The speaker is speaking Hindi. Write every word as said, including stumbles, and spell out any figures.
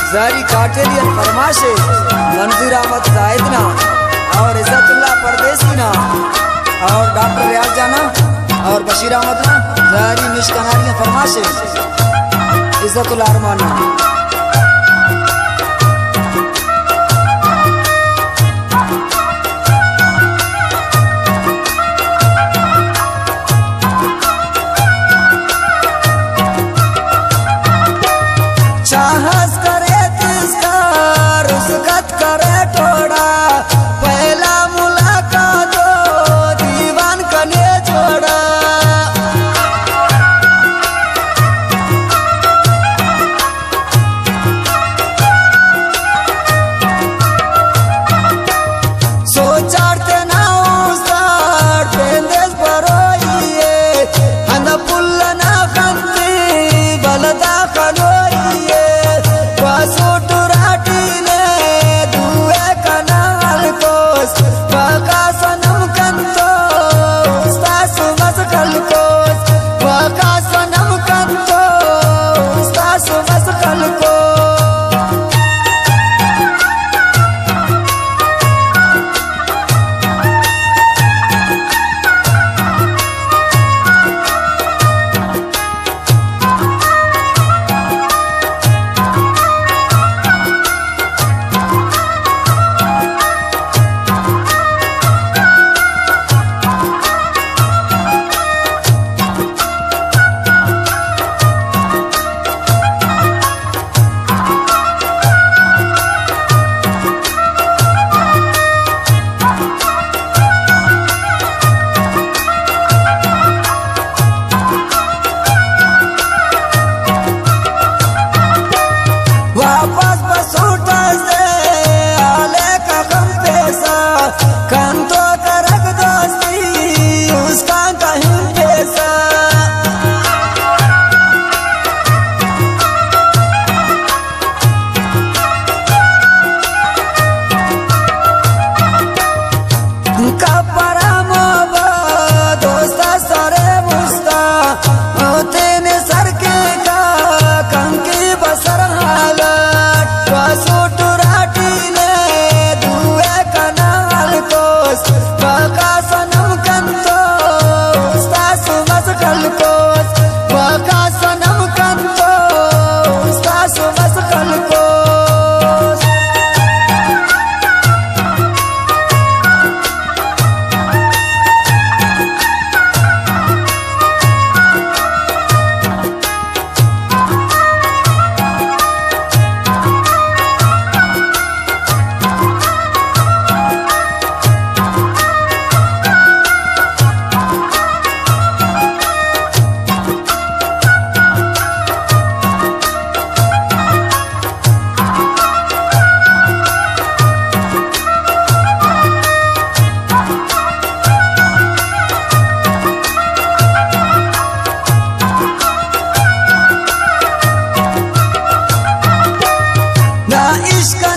जारी काटेलियन फरमाशे मंजूर अहमद जाहिदना और इज्जतुल्लाह परदेसी ना और डॉक्टर रियाज जाना और बशीर अहमद ना जारी मिशकनारियां फरमाशे इज्जतुल्लाह अरमाना। चाहस करे तिस्कार उसकत करे टोड़ा पहला मुलाकात दो दीवान कने छोड़ा। सोचारते ना उस्तार पेंदेस बरोइए हंद पुल्ला ना खंती बलदा खनोइए सुटुराटीने दुए कनाल कोस बका सनम कंतो उस्तासु मसकल कोस बका सनम कंतो उस्तासु मसकल कोस। वापस बसूटा से आले का गम पैसा कंतो करक दोस्ती उसका कहीं पैसा। कपरा मोबा दोस्ता सरे मुस्ता तेने सर के का कंकी बसर हाला सुटुराटीने दुए कनाल कोस बका सनम कंतो उस्तासु मसकल कोस बका सनम कंतो उस्तासु मसकल कोस। इश्क